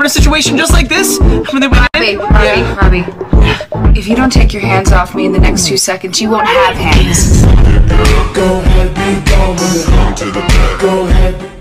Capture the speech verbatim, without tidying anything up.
in a situation just like this, when they went in. Robbie, Robbie, Yeah. Robbie. If you don't take your hands off me in the next two seconds, you won't have hands. Go ahead, be gone with it. Go ahead.